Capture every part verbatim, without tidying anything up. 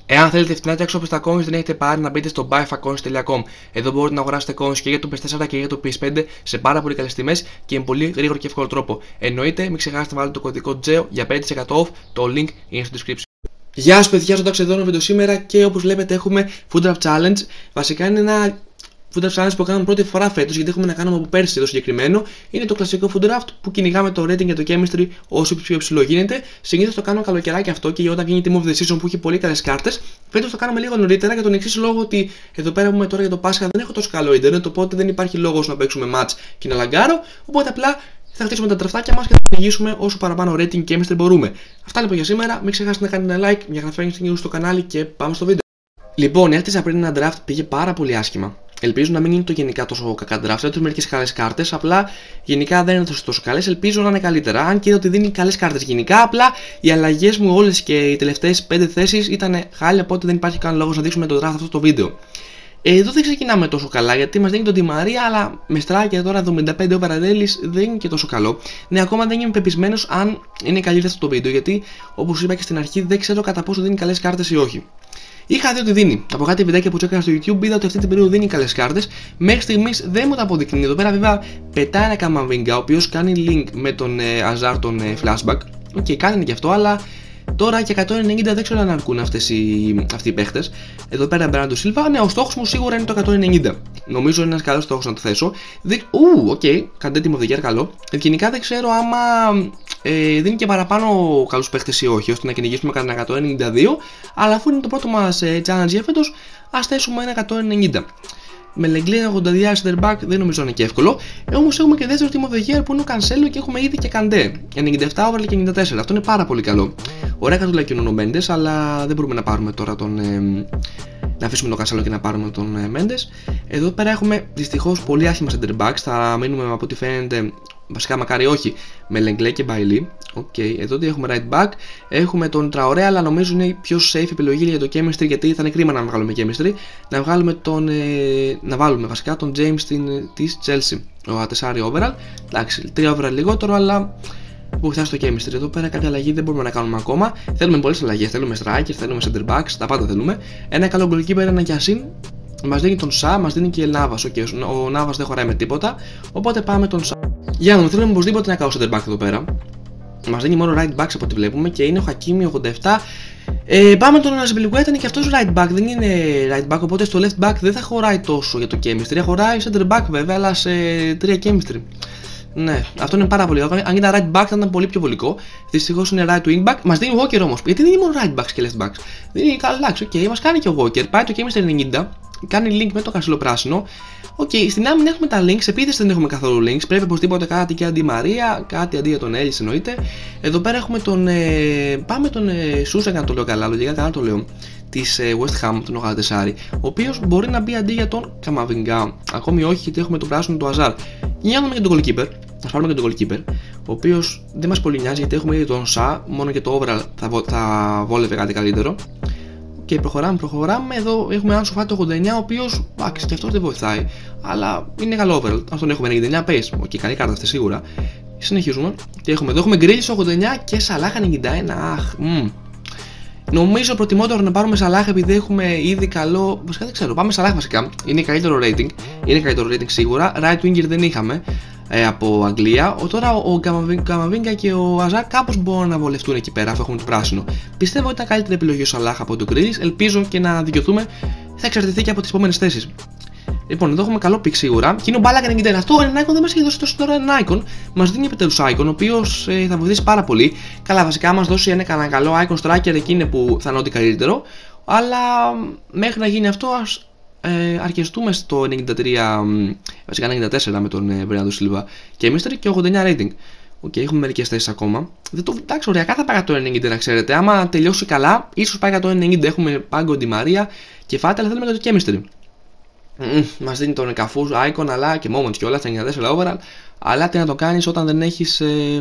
Εάν θέλετε φθηνά και αξιόπιστα coins δεν έχετε πάρει, να μπείτε στο buy fa coins τελεία com. Εδώ μπορείτε να αγοράσετε coins και για το πι ες φορ και για το πι ες φάιβ σε πάρα πολύ καλές τιμές και με πολύ γρήγορο και εύκολο τρόπο. Εννοείται, μην ξεχάσετε να βάλετε το κωδικό τζέο για πέντε τοις εκατό off, το link είναι στο description. Γεια σας παιδιά, ζωντάξε εδώ ένα βίντεο σήμερα και όπως βλέπετε έχουμε Food Draft Challenge. Βασικά είναι ένα Food Draft Challenge που κάνουμε πρώτη φορά φέτος, γιατί έχουμε να κάνουμε από πέρσι το συγκεκριμένο. Είναι το κλασικό Food Draft που κυνηγάμε το rating για το chemistry όσο πιο υψηλό γίνεται. Συνήθως το κάνουμε καλοκαιράκι αυτό και όταν βγαίνει η Team of the Season που έχει πολύ καλές κάρτες. Φέτος το κάνουμε λίγο νωρίτερα για τον εξής λόγο ότι εδώ πέρα που είμαι τώρα για το Πάσχα δεν έχω τόσο καλό ίντερνετ, οπότε δεν υπάρχει λόγος να παίξουμε match και να λαγκάρω. Οπότε απλά θα χτίσουμε τα τραφτάκια μας και θα κυνηγήσουμε όσο παραπάνω rating και chemistry μπορούμε. Αυτά λοιπόν για σήμερα. Μην ξεχάσετε να κάνετε ένα like, μια εγγραφή στο κανάλι και πάμε στο βίντεο. Λοιπόν, έχτισα πριν ένα draft, πήγε πάρα πολύ άσχημα. Ελπίζω να μην είναι το γενικά τόσο κακά draft. Έχω μερικές καλές κάρτες, απλά γενικά δεν είναι τόσο, τόσο καλές. Ελπίζω να είναι καλύτερα. Αν και είδα ότι δίνει καλές κάρτες γενικά, απλά οι αλλαγές μου όλες και οι τελευταίες πέντε θέσεις ήταν χάλια, οπότε δεν υπάρχει καν λόγος να δείξουμε το draft αυτό το βίντεο. Εδώ δεν ξεκινάμε τόσο καλά γιατί μας δίνει τον Di Maria, αλλά με στράκια τώρα εβδομήντα πέντε over ρέλης δεν είναι και τόσο καλό. Ναι, ακόμα δεν είμαι πεπισμένος αν είναι καλύτερο αυτό το βίντεο, γιατί όπως είπα και στην αρχή δεν ξέρω κατά πόσο δίνει καλές κάρτες ή όχι. Είχα δει ότι δίνει. Από κάτι βιντεάκια που τσέκανα στο YouTube είδα ότι αυτή την περίοδο δίνει καλές κάρτες. Μέχρι στιγμής δεν μου τα αποδεικνύει. Εδώ πέρα βέβαια πετάει ένα Camavinga, ο οποίος κάνει link με τον ε, Azar τον ε, flashback. Οκ, okay, κάνει και αυτό, αλλά τώρα και εκατόν ενενήντα δεν ξέρω αν αρκούν αυτές οι, αυτοί οι παίχτες. Εδώ πέρα Bernardo Silva, ναι, ο στόχος μου σίγουρα είναι το εκατόν ενενήντα. Νομίζω είναι ένας καλός στόχος να το θέσω. Ου, οκ, κάντε έτοιμο the year, καλό. Γενικά δεν ξέρω άμα ε, δίνει και παραπάνω καλούς παίχτες ή όχι, ώστε να κυνηγήσουμε κατά εκατόν ενενήντα δύο. Αλλά αφού είναι το πρώτο μας ε, challenge για φέτος, ας θέσουμε ένα εκατόν ενενήντα. Με Lenglet ογδόντα δύο center back δεν νομίζω να είναι και εύκολο. Ε, όμως έχουμε και δεύτερο team of the year που είναι ο Cancelo και έχουμε ήδη και Kandé. ενενήντα επτά overall και ενενήντα τέσσερα. Αυτό είναι πάρα πολύ καλό. Ωραία κατουλάκι είναι ο Mendes, αλλά δεν μπορούμε να πάρουμε τώρα τον. Ε, να αφήσουμε τον Cancelo και να πάρουμε τον ε, Mendes. Εδώ πέρα έχουμε δυστυχώς πολύ άσχημα center backs. Θα μείνουμε από ό,τι φαίνεται. Βασικά μακάρι όχι, με Lenglet και Bailly. Οκ, okay. Εδώ τι έχουμε right back. Έχουμε τον Traoré, αλλά νομίζω είναι η πιο safe επιλογή για το chemistry, γιατί θα είναι κρίμα να βγάλουμε chemistry. Να βγάλουμε τον. Ε, να βάλουμε βασικά τον James της Chelsea. Ο τέσσερα overall. Εντάξει, τρία overall λιγότερο, αλλά βοηθά στο chemistry. Εδώ πέρα κάποια αλλαγή δεν μπορούμε να κάνουμε ακόμα. Θέλουμε πολλές αλλαγές. Θέλουμε striker, θέλουμε center backs, τα πάντα θέλουμε. Ένα καλό goalkeeper, ένα Yassin. Μας δίνει τον Σα, μας δίνει και Navas. Okay, ο Navas δεν χωράει με τίποτα. Οπότε πάμε τον Σα. Για να δούμε, θέλουμε οπωσδήποτε ένα καλό center back εδώ πέρα. Μας δίνει μόνο right backs από ό,τι βλέπουμε και είναι ο Hakimi ογδόντα επτά. Ε, πάμε τον Azpilicueta, είναι και αυτός right back, δεν είναι right back, οπότε στο left back δεν θα χωράει τόσο για το chemistry. Χωράει center back βέβαια, αλλά σε τρία chemistry. Ναι, αυτό είναι πάρα πολύ καλό. Αν ήταν right back θα ήταν πολύ πιο βολικό. Δυστυχώς είναι right wing back. Μας δίνει Walker όμως. Γιατί δεν είναι μόνο right backs και left backs. Δίνει καλά, οκ, okay, μας κάνει και ο Walker. Πάει το chemistry ενενήντα. Κάνει link με το Cancelo πράσινο. Οκ, okay, στην άμυνα έχουμε τα links, επίθεση δεν έχουμε καθόλου links. Πρέπει οπωσδήποτε κάτι και αντί Μαρία, κάτι αντί για τον Έλλης εννοείται. Εδώ πέρα έχουμε τον. Ε, πάμε τον ε, Σούσα, να το λέω καλά, λογικά καλά το λέω. Της ε, West Ham, τον ογδόντα τέσσερα. Ο οποίος μπορεί να μπει αντί για τον Camavinga. Ακόμη όχι, γιατί έχουμε το πράσινο του Azar. Για να δούμε και τον goalkeeper. Ας πάρουμε και τον goalkeeper. Ο οποίος δεν μας πολύ νοιάζει, γιατί έχουμε ήδη τον Σα. Μόνο και το overall θα, βο, θα βόλευε κάτι καλύτερο. Και προχωράμε, προχωράμε. Εδώ έχουμε έναν Σοφάτη ογδόντα εννιά, ο οποίος εντάξει και αυτός δεν βοηθάει. Αλλά είναι καλό overall. Αν τον έχουμε ενενήντα εννιά pace. Οκ, okay, καλή κάρτα αυτή σίγουρα. Συνεχίζουμε. Τι έχουμε εδώ, έχουμε Grealish ογδόντα εννιά και Salah ενενήντα ένα. Αχ, μ. Νομίζω προτιμότερο να πάρουμε Salah επειδή έχουμε ήδη καλό. Βασικά δεν ξέρω, πάμε Salah βασικά. Είναι καλύτερο rating. Είναι καλύτερο rating σίγουρα. Right winger δεν είχαμε ε, από Αγγλία. Ο, τώρα ο Camavinga και ο Azar κάπως μπορούν να βολευτούν εκεί πέρα αφού έχουμε το πράσινο. Πιστεύω ότι ήταν καλύτερη επιλογή ο Salah από τον Grealish. Ελπίζω και να δικαιωθούμε. Θα εξαρτηθεί και από τις επόμενες θέσεις. Λοιπόν, εδώ έχουμε καλό pick σίγουρα. Και είναι ο Balak ενενήντα ένα. Αυτό ένα icon δεν μας έχει δώσει τόσο τώρα ένα icon. Μας δίνει επιτέλους icon, ο οποίος ε, θα βοηθήσει πάρα πολύ. Καλά, βασικά μας δώσει ένα, ένα καλό icon striker, εκεί είναι που θα είναι ό,τι καλύτερο. Αλλά μέχρι να γίνει αυτό, ας ε, αρκεστούμε στο ενενήντα τρία, βασικά ενενήντα τέσσερα με τον ε, Bernardo Silva και chemistry και ογδόντα εννιά rating. Οκ, okay, έχουμε μερικές θέσεις ακόμα. Δεν το εντάξει, οριακά θα πάει εκατόν ενενήντα να ξέρετε. Άμα τελειώσει καλά, ίσως πάει εκατόν ενενήντα. Έχουμε πάγκο Di Maria και Fati, αλλά θέλουμε και το chemistry. Mm, μας δίνει τον Cafu icon αλλά και moments και όλα στα ενενήντα τέσσερα overall. Αλλά τι να το κάνεις όταν δεν έχεις ε,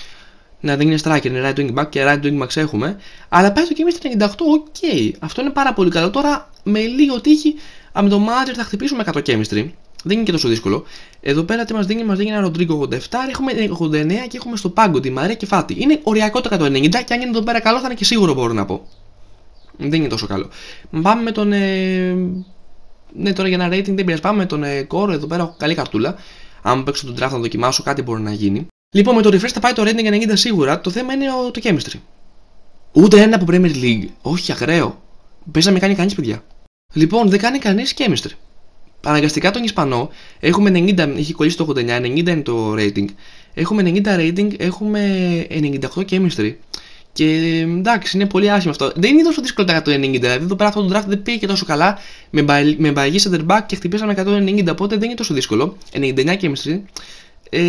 να δεν είναι striker, είναι right wing back και right wing back έχουμε. Αλλά πάει το chemistry ενενήντα οκτώ, οκ, okay. Αυτό είναι πάρα πολύ καλό. Τώρα με λίγο τύχη με το manager θα χτυπήσουμε εκατό chemistry. Δεν είναι και τόσο δύσκολο. Εδώ πέρα τι μας δίνει, μας δίνει ένα Rodrigo ογδόντα επτά, έχουμε ογδόντα εννέα και έχουμε στο πάγκο Di Maria και Fati. Είναι οριακό το εκατόν ενενήντα και αν είναι εδώ πέρα καλό θα είναι και σίγουρο, μπορώ να πω. Δεν είναι τόσο καλό. Πάμε με τον. Ε... Ναι, τώρα για ένα rating δεν πειράζει. Πάμε με τον ε, Core. Εδώ πέρα έχω καλή καρτούλα. Αν παίξω τον draft να δοκιμάσω, κάτι μπορεί να γίνει. Λοιπόν, με το refresh θα πάει το rating ενενήντα σίγουρα. Το θέμα είναι το chemistry. Ούτε ένα από Premier League. Όχι, ακραίο. Πες να μην κάνει κανείς, παιδιά. Λοιπόν, δεν κάνει κανείς chemistry. Αναγκαστικά τον Ισπανό έχουμε ενενήντα, έχει κολλήσει το ογδόντα εννιά, ενενήντα είναι το rating. Έχουμε ενενήντα rating, έχουμε ενενήντα οκτώ chemistry. Και εντάξει, είναι πολύ άσχημο αυτό. Δεν είναι τόσο δύσκολο τα εκατόν ενενήντα. Δηλαδή, εδώ πέρα αυτό το draft δεν πήγε και τόσο καλά. Με μπαγή center back και χτυπήσαμε εκατόν ενενήντα. Οπότε δεν είναι τόσο δύσκολο. ενενήντα εννιά chemistry. Ε,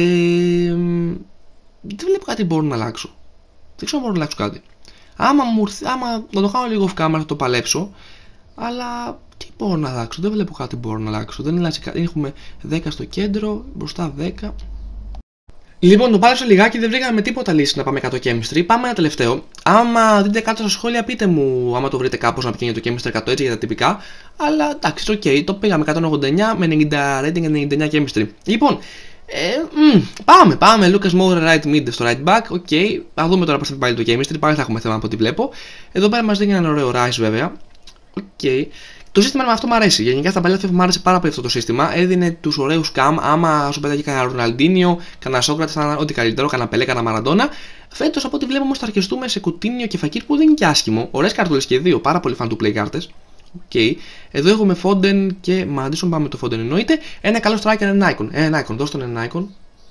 δεν βλέπω κάτι μπορώ να αλλάξω. Δεν ξέρω αν μπορώ να αλλάξω κάτι. Άμα, μου, άμα να το κάνω λίγο off camera θα το παλέψω. Αλλά τι μπορώ να αλλάξω. Δεν βλέπω κάτι μπορώ να αλλάξω. Δεν αλλάζει κάτι. Έχουμε δέκα στο κέντρο, μπροστά δέκα. Λοιπόν, το πάλεψα λιγάκι, δεν βρήκαμε τίποτα λύση να πάμε εκατό chemistry. Πάμε ένα τελευταίο. Άμα δείτε κάτω στα σχόλια, πείτε μου άμα το βρείτε κάπως να πηγαίνει το chemistry εκατό έτσι για τα τυπικά. Αλλά εντάξει, οκ, okay, το πήγαμε εκατόν ογδόντα εννιά με ενενήντα rating, ενενήντα εννιά chemistry. Λοιπόν, ε, μ, πάμε, πάμε. Lucas Moura right mid στο right back. Οκ, okay. Θα δούμε τώρα πώς θα πάλι το chemistry. Πάλι θα έχουμε θέμα από ό,τι βλέπω. Εδώ πέρα μας δίνει ένα ωραίο Rice βέβαια. Οκ. Okay. Το σύστημα με αυτό μου αρέσει. Γενικά στα παλιά μου άρεσε πάρα πολύ αυτό το σύστημα. Έδινε τους ωραίους camp. Άμα σου πέταγε κανένα Ροναλντίνιο, κανένα Σόκρατες, θα ήταν ό,τι καλύτερο, κανένα Πελέ, κανένα Μαραντόνα. Φέτος από ό,τι βλέπω όμως θα αρκεστούμε σε Κουτίνιο και Φακίρ που δεν είναι και άσχημο. Ωραίες καρτούλες και δύο. Πάρα πολύ fan του play κάρτες. Okay. Εδώ έχουμε Foden και Madison. Πάμε το Foden εννοείται. Ένα καλό striker, ένα icon. Ένα icon, δώστε τον ένα icon.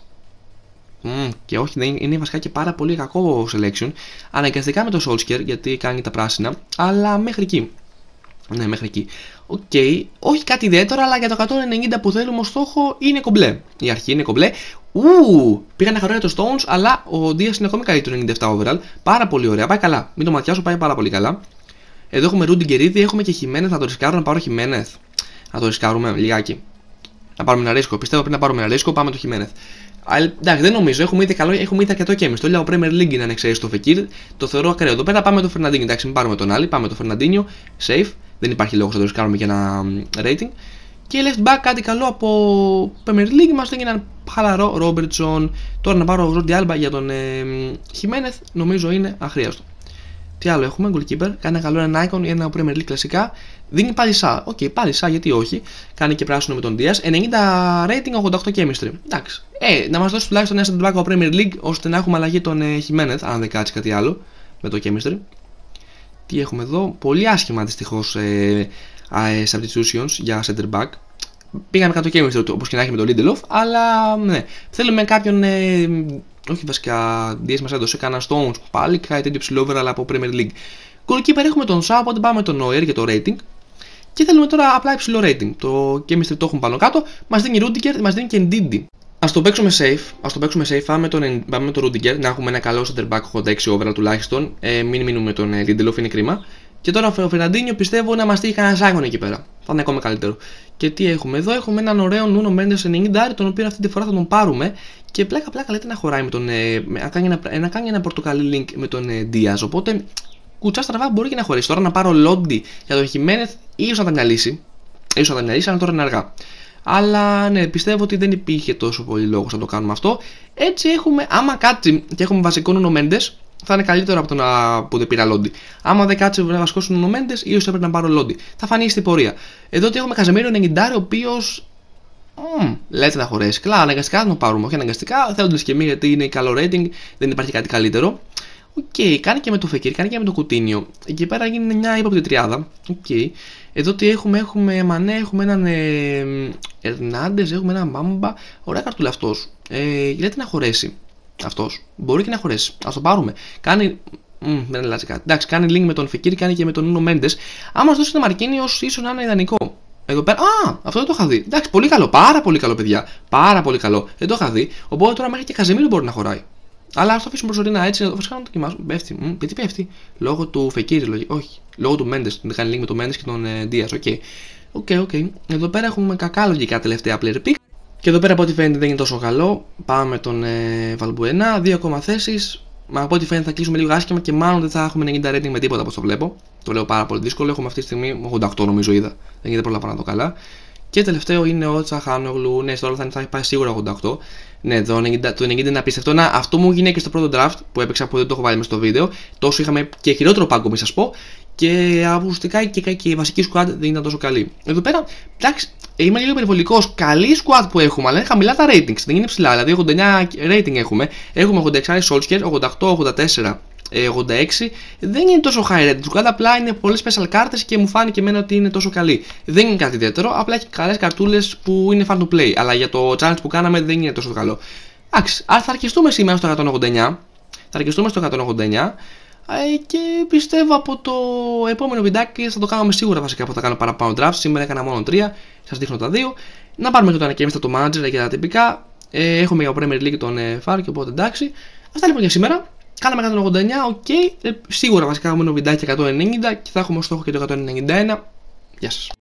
Mm, και όχι, είναι, είναι βασικά και πάρα πολύ κακό selection. Αναγκαστικά με το Solskjaer γιατί κάνει τα πράσινα. Αλλά μέχρι εκεί. Ναι, μέχρι εκεί. Οκ. Okay. Όχι κάτι ιδιαίτερο, αλλά για το εκατόν ενενήντα που θέλουμε ως στόχο είναι κομπλέ. Η αρχή είναι κομπλέ. Ου, πήγα να χαρώ για το Stones, αλλά ο Diaz είναι ακόμη καλύτερο ενενήντα επτά overall. Πάρα πολύ ωραία. Πάει καλά. Μην το ματιάσω, πάει πάρα πολύ καλά. Εδώ έχουμε Rudiger ήδη, έχουμε και Jimenez. Θα το ρισκάρω να πάρω Jimenez. Να το ρισκάρουμε λιγάκι. Να πάρουμε ένα ρίσκο. Πιστεύω πριν να πάρουμε ένα ρίσκο, πάμε το Jimenez. Εντάξει, δεν νομίζω. Έχουμε ήδη καλό, έχουμε ήδη αρκετό chemistry. Το λέω Premier League είναι ανεξαίρετο το Fekir. Το θεωρώ ακραίο. Εδώ πέρα πάμε το Fernandinho. Εντάξει, μην πάρουμε τον άλλη. Πάμε το Fernandinho. Safe. Δεν υπάρχει λόγος να το ρισκάρουμε για ένα rating. Και left back κάτι καλό από Premier League μας δίνει έναν χαλαρό Robertson. Τώρα να πάρω Jordi Alba για τον ε, Jimenez νομίζω είναι αχρίαστο. Τι άλλο έχουμε, goalkeeper, κάνει ένα καλό ένα icon ή ένα Premier League κλασικά. Δίνει πάλι Σα. Οκ, okay, πάλι Σα, γιατί όχι. Κάνει και πράσινο με τον Diaz. ενενήντα rating, ογδόντα οκτώ chemistry. Εντάξει. Ε, να μας δώσει τουλάχιστον ένα center back από Premier League ώστε να έχουμε αλλαγή τον ε, Jimenez, αν δεν κάτσει κάτι άλλο με το chemistry. Τι έχουμε εδώ, πολύ άσχημα δυστυχώς ε, ε, substitutions για center back. Πήγαμε κάτω chemistry όπως και να έχει με τον Lindelof, αλλά ναι. Θέλουμε κάποιον. Ε, όχι βασικά, Diaz μας έδωσε κανένα Stones πάλι, κάτι τέτοιο ψηλό αλλά από Premier League. Goalkeeper έχουμε τον Σα, οπότε πάμε τον Neuer για το rating. Και θέλουμε τώρα απλά υψηλό rating. Το chemistry το έχουμε πάνω κάτω, μας δίνει Rudiger, μας δίνει και Ndidi. Ας το παίξουμε safe, ας το παίξουμε safe, πάμε τον, πάμε με τον Rudiger, να έχουμε ένα καλό center back ογδόντα έξι overall τουλάχιστον, ε, μην μείνουμε τον ε, Lindelof, είναι κρίμα. Και τώρα ο Fernandinho πιστεύω να μας τύχει κανένα Ζάγκον εκεί πέρα, θα είναι ακόμα καλύτερο. Και τι έχουμε εδώ, έχουμε έναν ωραίο Nuno Mendes ενενήντα, τον οποίο αυτή τη φορά θα τον πάρουμε. Και πλάκα πλάκα λέτε να χωράει με τον, ε, να, κάνει ένα, να κάνει ένα πορτοκαλί link με τον ε, Diaz, οπότε κουτσά στραβά μπορεί και να χωρίσει. Τώρα να πάρω Lodi για τον Jimenez, ίσως να τα μυαλίσει, ίσως να τα μυαλίσει, αλλά τώρα είναι αργά. Αλλά ναι, πιστεύω ότι δεν υπήρχε τόσο πολύ λόγος να το κάνουμε αυτό. Έτσι έχουμε, άμα κάτσει και έχουμε βασικό Nuno Mendes, θα είναι καλύτερο από το να που δεν πήρα Lodi. Άμα δεν κάτσει βασικό Nuno Mendes, ίσως έπρεπε να πάρω Lodi. Θα φανεί στην πορεία. Εδώ ότι έχουμε Casemiro ενενήντα, ο οποίος. Mm, λέτε να χωρέσει. Καλά, αναγκαστικά θα το πάρουμε. Όχι αναγκαστικά, θέλοντας και εμείς γιατί είναι καλό rating, δεν υπάρχει κάτι καλύτερο. Οκ, okay, κάνει και με το Fekir, κάνει και με το Κουτίνιο. Εκεί πέρα γίνει μια ύποπτη τριάδα. Okay. Εδώ τι έχουμε, έχουμε Μανέ, έχουμε έναν Ερνάντες, έχουμε έναν Μπάμπα. Ωραία καρτούλα αυτός. Ε, λέτε να χωρέσει αυτός. Μπορεί και να χωρέσει. Ας το πάρουμε. Κάνει. Mm, δεν αλλάζει κάτι. Εντάξει, κάνει link με τον Fekir, κάνει και με τον Nuno Mendes. Αν μας δώσει το Μαρκίνιος, ίσως να είναι ιδανικό. Εδώ πέρα. Α, αυτό δεν το είχα δει. Εντάξει, πολύ καλό. Πάρα πολύ καλό, παιδιά. Πάρα πολύ καλό. Δεν το είχα δει. Οπότε τώρα μέχρι και Casemiro μπορεί να χωράει. Αλλά ας το αφήσουμε προσωρινά έτσι. Βασικά να το δοκιμάσουμε. Πέφτει. Μ, γιατί πέφτει. Λόγω του Fekir, όχι. Λόγω του Mendes. Δεν κάνει link με τον Mendes και τον ε, Diaz. Οκ. Okay. Οκ, okay, οκ. Okay. Εδώ πέρα έχουμε κακά λογικά τελευταία player pick. Και εδώ πέρα από ό,τι φαίνεται δεν είναι τόσο καλό. Πάμε με τον ε, Valbuena. Δύο ακόμα θέσεις. Μα από ό,τι φαίνεται θα κλείσουμε λίγο άσχημα και μάλλον δεν θα έχουμε ενενήντα rating με τίποτα όπως το βλέπω. Το λέω πάρα πολύ δύσκολο. Έχουμε αυτή τη στιγμή ογδόντα οκτώ νομίζω είδα. Δεν γίνεται πολλά πάνω το καλά. Και Και τελευταίο είναι ο Τσαχάνογλου. Ναι, στο όλο θα έχει πάει σίγουρα ογδόντα οκτώ. Ναι, το ενενήντα, το ενενήντα είναι απίστευτο. Να, αυτό μου έγινε και στο πρώτο draft που έπαιξα που δεν το έχω βάλει μέσα στο βίντεο. Τόσο είχαμε και χειρότερο πάγκο, μη σας πω. Και ουσιαστικά και, και η βασική squad δεν ήταν τόσο καλή. Εδώ πέρα, εντάξει, είμαι λίγο υπερβολικός. Καλή squad που έχουμε, αλλά είναι χαμηλά τα ratings. Δεν είναι ψηλά. Δηλαδή ογδόντα εννέα rating έχουμε. Έχουμε ογδόντα έξι Solskjaer, ογδόντα οκτώ, ογδόντα τέσσερα, ογδόντα έξι. Δεν είναι τόσο high rating squad. Απλά είναι πολλές special κάρτες και μου φάνηκε εμένα ότι είναι τόσο καλή. Δεν είναι κάτι ιδιαίτερο. Απλά έχει καλές καρτούλες που είναι fun to play. Αλλά για το challenge που κάναμε δεν είναι τόσο καλό. Εντάξει, θα αρκεστούμε σήμερα στο εκατόν ογδόντα εννέα. Θα αρκεστούμε στο εκατόν ογδόντα εννέα. Και πιστεύω από το επόμενο βιντεάκι θα το κάνουμε σίγουρα βασικά που θα κάνω παραπάνω draft. Σήμερα έκανα μόνο τρία, σας δείχνω τα δύο. Να πάρουμε και το ανακοίνωμα το manager και τα τυπικά. ε, Έχουμε για το Premier League τον ε, Φάρκη, οπότε εντάξει. Αυτά λοιπόν για σήμερα. Κάναμε εκατόν ογδόντα εννέα, οκ. Okay. Ε, σίγουρα βασικά έχουμε ένα βιντεάκι εκατόν ενενήντα και θα έχουμε στόχο και το εκατόν ενενήντα ένα. Γεια σας.